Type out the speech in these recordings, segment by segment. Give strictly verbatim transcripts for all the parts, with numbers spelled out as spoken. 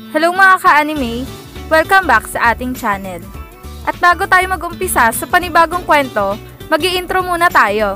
Hello mga ka-anime! Welcome back sa ating channel. At bago tayo mag-umpisa sa panibagong kwento, mag-i-intro muna tayo.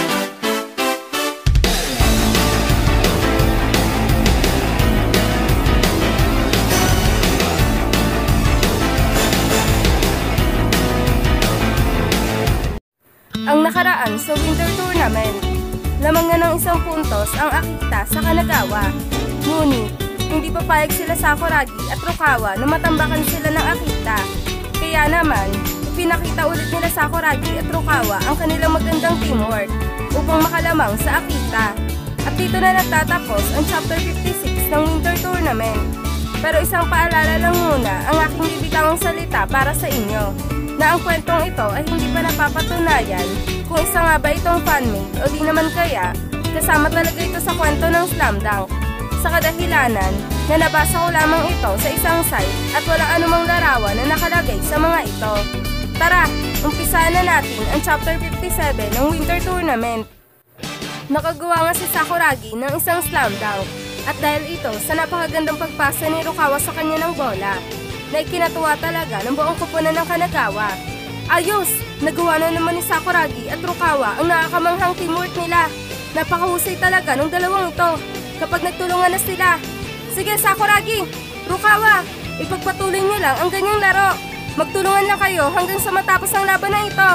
Ang nakaraan sa Winter Tournament, lamang na ng isang puntos ang Akita sa Kanagawa. Ngunit, hindi papayag sila Sakuragi at Rukawa na matambakan sila ng Akita. Kaya naman, pinakita ulit nila Sakuragi at Rukawa ang kanilang magandang teamwork upang makalamang sa Akita. At dito na nagtatapos ang Chapter fifty-six ng Winter Tournament. Pero isang paalala lang muna ang aking bibitawang salita para sa inyo, na ang kwentong ito ay hindi pa napapatunayan kung isa nga ba itong fanmade o di naman kaya kasama talaga ito sa kwento ng Slam Dunk. Sa kadahilanan na nabasa ko lamang ito sa isang site at walang anumang larawan na nakalagay sa mga ito. Tara, umpisahan na natin ang Chapter fifty-seven ng Winter Tournament. Nakagawa nga si Sakuragi ng isang Slam Dunk at dahil ito sa napakagandang pagpasa ni Rukawa sa kanya ng bola, na ikinatuwa talaga ng buong koponan ng Kanagawa. Ayos! Nagawa na naman ni Sakuragi at Rukawa ang nakakamanghang teamwork nila. Napakahusay talaga ng dalawang ito kapag nagtulungan na sila. Sige Sakuragi, Rukawa, ipagpatuloy niyo lang ang ganyang laro. Magtulungan lang kayo hanggang sa matapos ang laban na ito.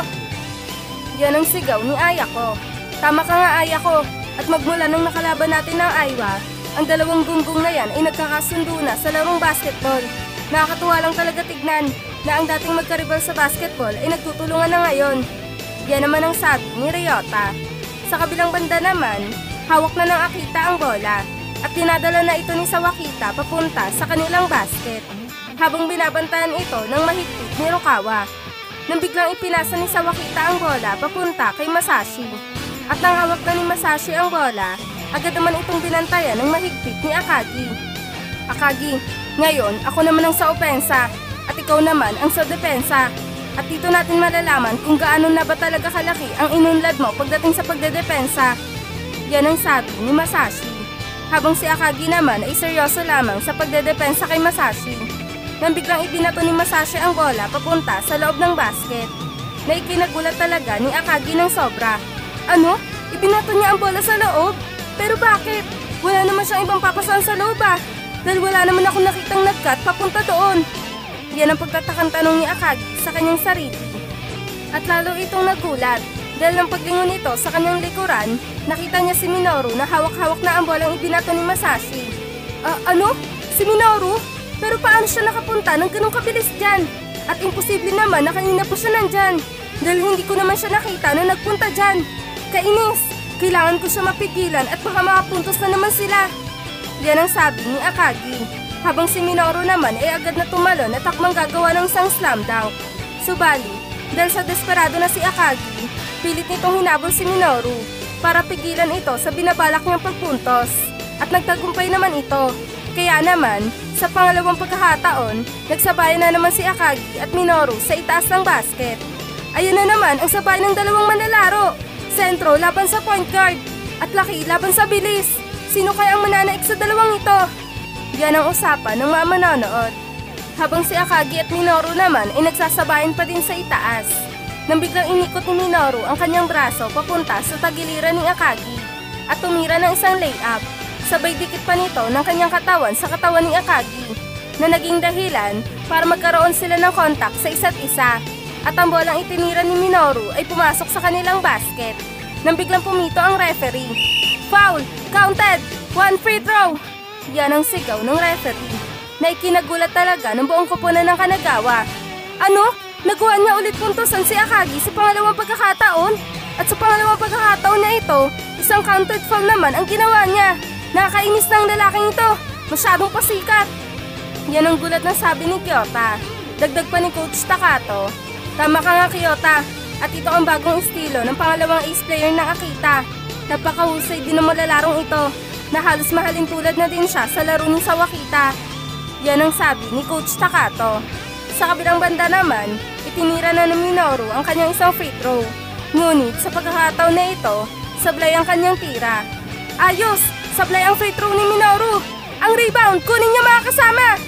Yan ang sigaw ni Ayako. Tama ka nga Ayako, at magmula nung nakalaban natin ng Aiwa, ang dalawang gunggong na yan ay nagkakasundo na sa larong basketball. Nakakatuwa lang talaga tignan na ang dating magkaribal sa basketball ay nagtutulungan na ngayon. Yan naman ang sabi ni Ryota. Sa kabilang banda naman, hawak na ng Akita ang bola at dinadala na ito ni Sawakita papunta sa kanilang basket habang binabantayan ito ng mahigpit ni Rukawa. Nang biglang ipinasa ni Sawakita ang bola papunta kay Masashi at nang hawak na ni Masashi ang bola, agad naman itong binantayan ng mahigpit ni Akagi. Akagi, ngayon ako naman ang sa opensa at ikaw naman ang sa depensa. At dito natin malalaman kung gaano na ba talaga kalaki ang inunlad mo pagdating sa pagdedepensa. Yan ang sabi ni Masashi. Habang si Akagi naman ay seryoso lamang sa pagdedepensa kay Masashi. Nang biglang ibinato ni Masashi ang bola papunta sa loob ng basket, na ikinagulat talaga ni Akagi ng sobra. Ano? Ibinato niya ang bola sa loob? Pero bakit? Wala naman siyang ibang papasan sa loob ah. Dahil wala naman akong nakitang nag-cut papunta doon. Yan ang pagtatakang tanong ni Akagi sa kanyang sarili. At lalo itong nagulat dahil ng paglingon nito sa kanyang likuran, nakita niya si Minoru na hawak-hawak na ang bolang ibinato ni Masashi. Uh, ano? Si Minoru? Pero paano siya nakapunta ng ganong kabilis dyan? At imposible naman na kanina po siya nandyan dahil hindi ko naman siya nakita na nagpunta dyan. Kainis! Kailangan ko siya mapigilan at baka makapuntos na naman sila. Yan ang sabi ni Akagi. Habang si Minoru naman ay agad na tumalon at takmang gagawa ng isang slam dunk. Subalit, dahil sa desperado na si Akagi, pilit nitong hinabol si Minoru para pigilan ito sa binabalak niyang pagpuntos. At nagtagumpay naman ito. Kaya naman, sa pangalawang pagkakataon, nagsabayan na naman si Akagi at Minoru sa itaas ng basket. Ayun na naman ang sabay ng dalawang manlalaro. Sentro laban sa point guard at Laki laban sa bilis. Sino kaya ang mananaik sa dalawang ito? Yan ang usapan ng mga manonood. Habang si Akagi at Minoru naman ay nagsasabayan pa din sa itaas. Nang biglang inikot ni Minoru ang kanyang braso papunta sa tagiliran ni Akagi at tumira ng isang layup. Sabay dikit pa nito ng kanyang katawan sa katawan ni Akagi na naging dahilan para magkaroon sila ng kontak sa isa't isa. At ang bolang itinira ni Minoru ay pumasok sa kanilang basket. Nang biglang pumito ang referee. Foul! Counted! One free throw! Yan ang sigaw ng referee na ikinagulat talaga ng buong koponan ng Kanagawa. Ano? Nagawa niya ulit puntosan si Akagi sa pangalawang pagkakataon? At sa pangalawang pagkakataon na ito, isang counted foul naman ang ginawa niya. Nakakainis na ang lalaking ito. Masyadong pasikat. Yan ang gulat na sabi ni Kyota. Dagdag pa ni Coach Takato. Tama ka nga Kyota. At ito ang bagong estilo ng pangalawang ace player ng Akita. Napakahusay din ng malalarong ito na halos mahalin tulad na din siya sa laro ni Sawakita. Yan ang sabi ni Coach Takato. Sa kabilang banda naman, itinira na ng Minoru ang kanyang isang free throw. Ngunit sa pagkakataon na ito, sablay ang kanyang tira. Ayos! Sablay ang free throw ni Minoru! Ang rebound, kunin niya mga kasama!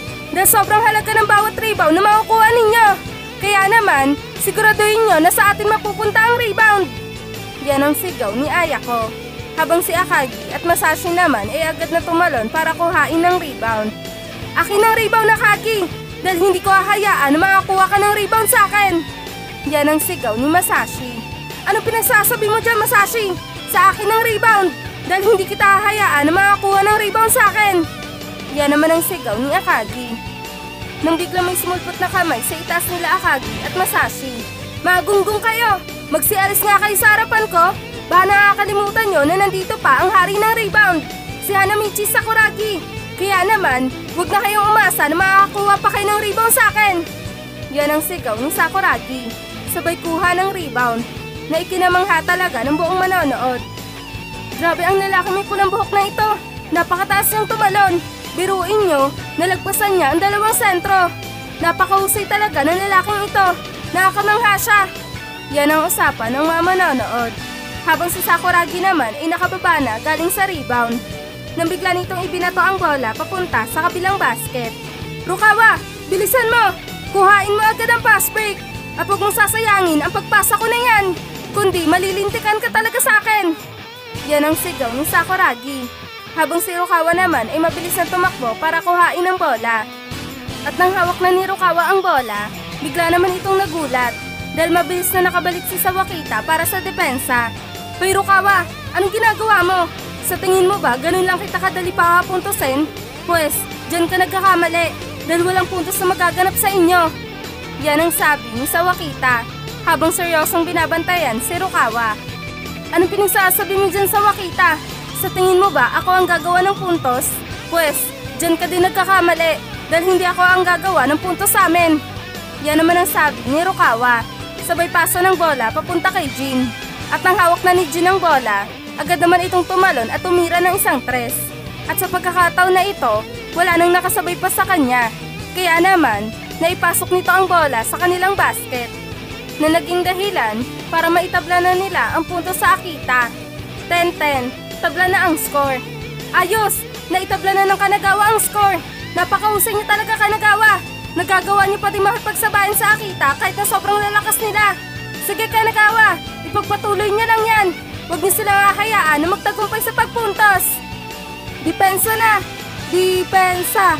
dahil sobrang halaga ng bawat rebound na makukuha ninyo. Kaya naman, siguraduhin nyo na sa atin mapupunta ang rebound. Yan ang sigaw ni Ayako. Habang si Akagi at Masashi naman ay agad na tumalon para kuhain ng rebound. Akin ang rebound, Akagi! Dahil hindi ko hahayaan na makakuha ka ng rebound sa akin. Yan ang sigaw ni Masashi. Anong pinagsasabi mo dyan, Masashi? Sa akin ang rebound! Dahil hindi kita hahayaan na makakuha ng rebound sa akin. Yan naman ang sigaw ni Akagi. Nang bigla may sumulpot na kamay sa itaas nila Akagi at Masashi. Magunggong kayo! Magsialis nga kayo sa harapan ko! Baka nakakalimutan nyo na nandito pa ang hari ng rebound, si Hanamichi Sakuragi. Kaya naman, huwag na kayong umasa na makakakuha pa kayo ng rebound sa akin. Yan ang sigaw ni Sakuragi. Sabay kuha ng rebound na ikinamangha talaga ng buong manonood. Grabe ang lalaki may pulang buhok na ito. Napakataas niyang tumalon. Biruin nyo, nalagpasan niya ang dalawang sentro. Napakahusay talaga ng lalaking ito. Nakakamangha siya. Yan ang usapan ng mga manonood. Habang si Sakuragi naman ay nakababa na galing sa rebound. Nang bigla nitong ibinato ang bola papunta sa kabilang basket. Rukawa, bilisan mo! Kuhain mo agad ang pass break. At huwag mong sasayangin ang pagpasa ko na yan. Kundi malilintikan ka talaga sa akin. Yan ang sigaw ni Sakuragi. Habang si Rukawa naman ay mabilis na tumakbo para kuhain ang bola. At nang hawak na ni Rukawa ang bola, bigla naman itong nagulat. Dahil mabilis na nakabalik si Sawakita para sa depensa. Hoy Rukawa, anong ginagawa mo? Sa tingin mo ba ganun lang kita kadali papapuntusin? Pwes, dyan ka nagkakamali dahil walang puntos na magaganap sa inyo. Yan ang sabi ni Sawakita habang seryosong binabantayan si Rukawa. Anong pinagsasabi mo dyan, Sawakita? Sa tingin mo ba ako ang gagawa ng puntos? Pwes, dyan ka din nagkakamali dahil hindi ako ang gagawa ng puntos sa amin. Yan naman ang sabi ni Rukawa. Sabay paso ng bola papunta kay Jin. At nang hawak na ni Jin ang bola, agad naman itong tumalon at tumira ng isang tres. At sa pagkakataon na ito, wala nang nakasabay pa sa kanya. Kaya naman, naipasok nito ang bola sa kanilang basket. Na naging dahilan para maitabla na nila ang punto sa Akita. ten ten, tabla na ang score. Ayos! Naitabla na ng Kanagawa ang score. Napakahusay niyo talaga, Kanagawa. Nagagawa niyo pati makipagsabayan sa Akita kahit na sobrang lalakas nila. Sige, Kanagawa, ipagpatuloy niyo lang yan. Huwag niyo silang hahayaan na magtagumpay sa pagpuntos. Depensa na! Depensa!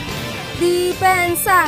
Depensa!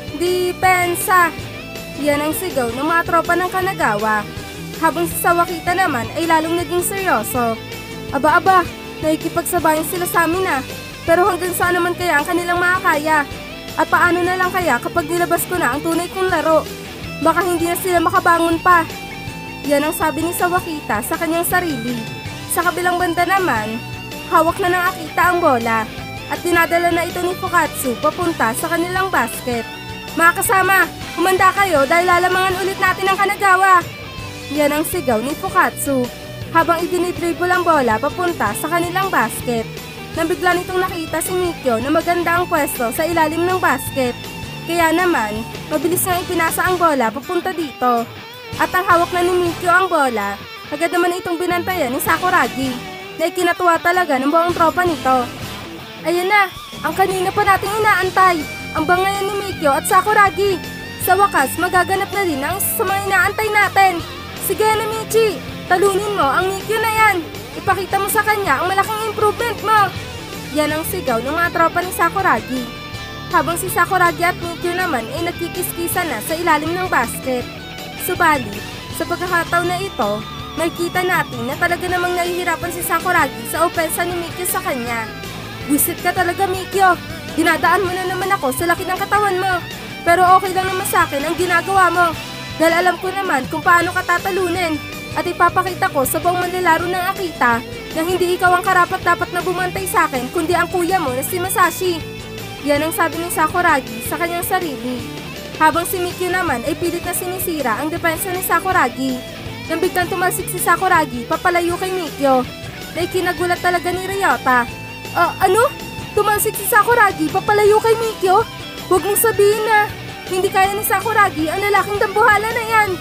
Depensa! Yan ang sigaw ng mga tropa ng Kanagawa. Habang si Sawakita naman ay lalong naging seryoso. Aba-aba, nakikipagsabayan sila sa amin ah. Pero hanggang saan naman kaya ang kanilang makakaya? At paano na lang kaya kapag nilabas ko na ang tunay kong laro? Baka hindi na sila makabangon pa. Yan ang sabi ni Sawakita sa kanyang sarili. Sa kabilang banda naman, hawak na ng Akita ang bola at dinadala na ito ni Fukatsu papunta sa kanilang basket. Mga kasama, humanda kayo dahil lalamangan ulit natin ang Kanagawa. Yan ang sigaw ni Fukatsu habang idinidribble ang bola papunta sa kanilang basket. Nang bigla nitong nakita si Mikyo na maganda ang pwesto sa ilalim ng basket. Kaya naman, mabilis nang ipinasa ang bola papunta dito. At ang hawak na ni Mikyo ang bola, agad naman itong binantayan ni Sakuragi na ikinatuwa talaga ng buong tropa nito. Ayan na, ang kanina pa nating inaantay, ang bangayan ni Mikyo at Sakuragi. Sa wakas, magaganap na din ang isa sa mga inaantay natin. Sige Hanamichi, talunin mo ang Mikyo na yan. Ipakita mo sa kanya ang malaking improvement mo. Yan ang sigaw ng mga tropa ni Sakuragi. Habang si Sakuragi at Mikyo naman ay nagkikiskisan na sa ilalim ng basket. Subalit, sa pagkakataon na ito, makikita natin na talaga namang nahihirapan si Sakuragi sa opensa ni Mikyo sa kanya. Wisit ka talaga, Mikyo. Dinadaan mo na naman ako sa laki ng katawan mo. Pero okay lang naman sa akin ang ginagawa mo. Dahil alam ko naman kung paano ka tatalunin. At ipapakita ko sa buong manlalaro ng Akita na hindi ikaw ang karapat-dapat na bumantay sa akin kundi ang kuya mo na si Masashi. Yan ang sabi ni Sakuragi sa kanyang sarili. Habang si Mikyo naman ay pilit na sinisira ang depensa ni Sakuragi. Nang biglang tumalsik si Sakuragi papalayo kay Mikyo na ikinagulat talaga ni Ryota. Uh, ano? Tumalsik si Sakuragi papalayo kay Mikyo? Huwag mong sabihin na hindi kaya ni Sakuragi ang lalaking dambuhala na yan.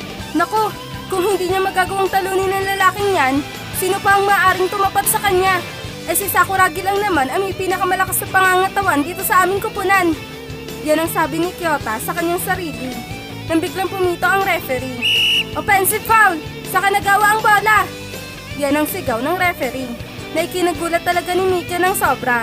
Nako, kung hindi niya magagawang talunin ng lalaking yan, sino pa ang maaaring tumapat sa kanya? Eh si Sakuragi lang naman ang may pinakamalakas na pangangatawan dito sa aming kupunan. Yan ang sabi ni Kyota sa kanyang sarili. Nang biglang pumito ang referee. Offensive foul! Saka nagawa ang bola! Yan ang sigaw ng referee. Na ikinagulat talaga ni Mikyo ng sobra.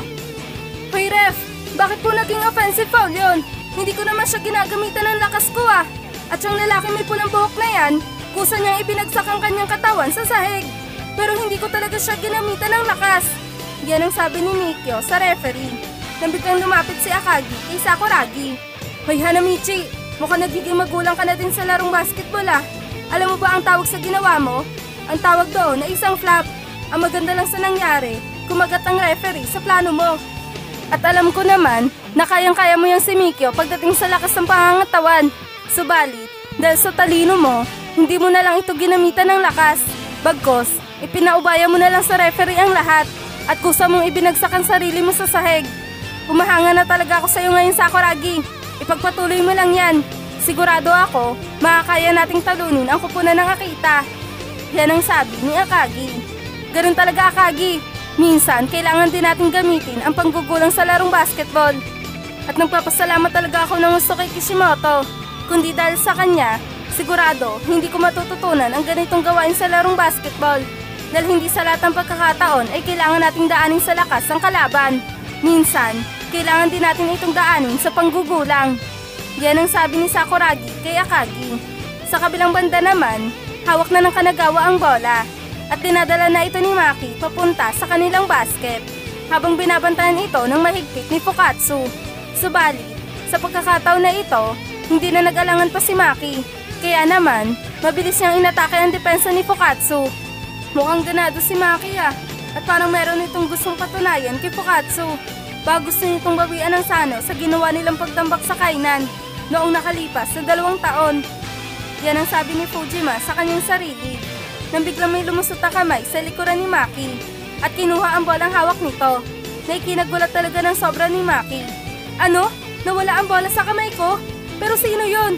Hoy ref! Bakit po naging offensive foul yon? Hindi ko naman siya ginagamitan ng lakas ko ah! At yung lalaki may pulang buhok na yan, kusa niyang ibinagsak ang kanyang katawan sa sahig. Pero hindi ko talaga siya ginamitan ng lakas. Yan ang sabi ni Mikyo sa referee. Nang biglang lumapit si Akagi kay Sakuragi. Hoy Hanamichi, mukhang nagiging magulang ka na din sa larong basketball ah. Alam mo ba ang tawag sa ginawa mo? Ang tawag doon ay isang flop. Ang maganda lang sa nangyari, kumagat ang referee sa plano mo. At alam ko naman na kayang-kaya mo yung si Mikyo pagdating sa lakas ng pangangatawan. Subalit, dahil sa talino mo, hindi mo na lang ito ginamitan ng lakas. Bagkos, ipinaubaya mo na lang sa referee ang lahat at kusa mong ibinagsak ang sarili mo sa sahig. Humahanga na talaga ako sa iyo ngayon, Sakuragi. Ipagpatuloy mo lang yan. Sigurado ako, makakaya nating talunin ang kupunan ng Akita. Yan ang sabi ni Akagi. Ganun talaga, Akagi. Minsan, kailangan din natin gamitin ang panggugulang sa larong basketball. At nagpapasalamat talaga ako ng gusto kay Kishimoto. Kundi dahil sa kanya, sigurado, hindi ko matututunan ang ganitong gawain sa larong basketball. Dahil hindi sa lahat ng pagkakataon ay kailangan nating daanin sa lakas ang kalaban. Minsan, kailangan din natin itong daanin sa panggugulang. Yan ang sabi ni Sakuragi kay Akagi. Sa kabilang banda naman, hawak na ng Kanagawa ang bola at dinadala na ito ni Maki papunta sa kanilang basket habang binabantayan ito ng mahigpit ni Fukatsu. Subalit, sa pagkakataon na ito, hindi na nag-alangan pa si Maki. Kaya naman, mabilis niyang inatake ang depensa ni Fukatsu. Mukhang ganado si Maki ah, at parang meron itong gustong patunayan kay Fukatsu. Bago gusto nitong bawian ng Sano sa ginawa nilang pagtambak sa kainan noong nakalipas sa dalawang taon. Yan ang sabi ni Fujima sa kanyang sarili. Nang biglang may lumusot na kamay sa likuran ni Maki at kinuha ang bolang hawak nito, na ikinagulat talaga ng sobra ni Maki. Ano? Nawala ang bola sa kamay ko? Pero sino yun?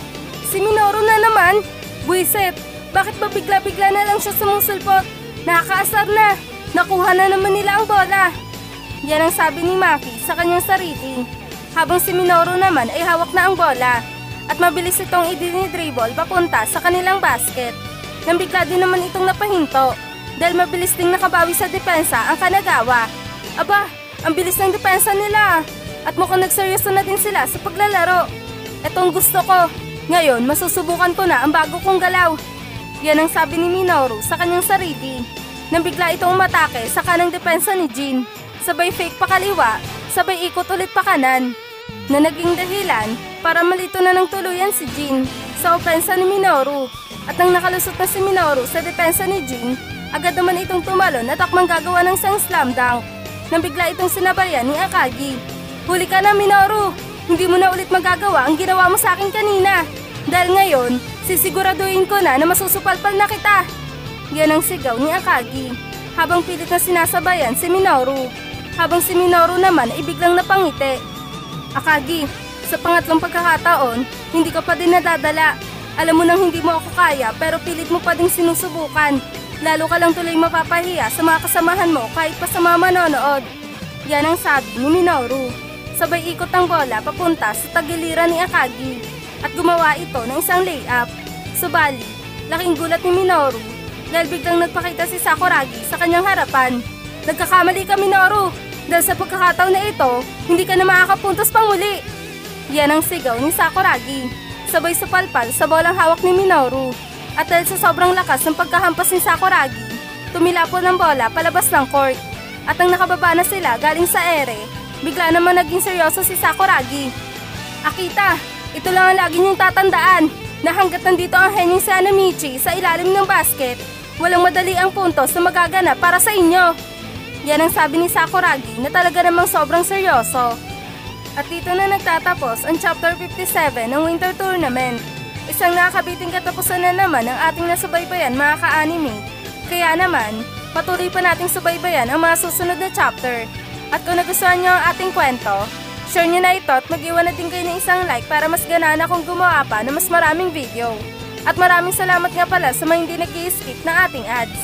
Si Minoru na naman? Buisit, bakit ba bigla-bigla na lang siya sumusulpot? Nakakaasar na! Nakuha na naman nila ang bola! Yan ang sabi ni Maki sa kanyang sarili. Habang si Minoru naman ay hawak na ang bola at mabilis itong idinidribble papunta sa kanilang basket. Nang bigla din naman itong napahinto dahil mabilis ding nakabawi sa depensa ang Kanagawa. Aba, ang bilis ng depensa nila at mukhang nagseryoso na din sila sa paglalaro. Etong gusto ko. Ngayon, masusubukan ko na ang bago kong galaw. Yan ang sabi ni Minoru sa kanyang sarili. Nang bigla itong umatake sa kanang depensa ni Jin. Sabay fake pa kaliwa, sabay ikot ulit pa kanan. Na naging dahilan para malito na ng tuluyan si Jin sa opensa ni Minoru. At nang nakalusot na si Minoru sa depensa ni Jin, agad naman itong tumalon at akmang gagawa ng isang slam dunk. Nang bigla itong sinabayan ni Akagi. Huli ka na, Minoru! Hindi mo na ulit magagawa ang ginawa mo sa akin kanina. Dahil ngayon, sisiguraduhin ko na na masusupalpal na kita. Yan ang sigaw ni Akagi. Habang pilit na sinasabayan si Minoru. Habang si Minoru naman ay biglang napangiti. Akagi, sa pangatlong pagkakataon, hindi ka pa din nadadala. Alam mo nang hindi mo ako kaya pero pilit mo pa din sinusubukan. Lalo ka lang tuloy mapapahiya sa mga kasamahan mo kahit pa sa mga manonood. Yan ang sabi ni Minoru. Sabay ikot ang bola papunta sa tagiliran ni Akagi at gumawa ito ng isang layup. Subalit, laking gulat ni Minoru dahil biglang nagpakita si Sakuragi sa kanyang harapan. Nagkakamali ka, Minoru! Dahil sa pagkakataon na ito, hindi ka na makakapuntos pang muli. Yan ang sigaw ni Sakuragi. Sabay supalpal sa bolang hawak ni Minoru. At dahil sa sobrang lakas ng pagkahampas ni Sakuragi, tumilapon ang bola palabas ng court. At nang nakababa na sila galing sa ere, bigla naman naging seryoso si Sakuragi. Akita, ito lang ang lagi niyong tatandaan, na hanggat nandito ang henyong si Hanamichi sa ilalim ng basket, walang madali ang puntos na magaganap para sa inyo. Yan ang sabi ni Sakuragi na talaga namang sobrang seryoso. At dito na nagtatapos ang Chapter fifty-seven ng Winter Tournament. Isang nakakabiting katapusan na naman ang ating nasubaybayan mga ka-anime. Kaya naman, patuloy pa nating subaybayan ang mga susunod na chapter. At kung nagustuhan nyo ang ating kwento, share nyo na ito at mag-iwan na din kayo ng isang like para mas ganaan akong gumawa pa ng mas maraming video. At maraming salamat nga pala sa mga hindi nag-i-skip ng ating ads.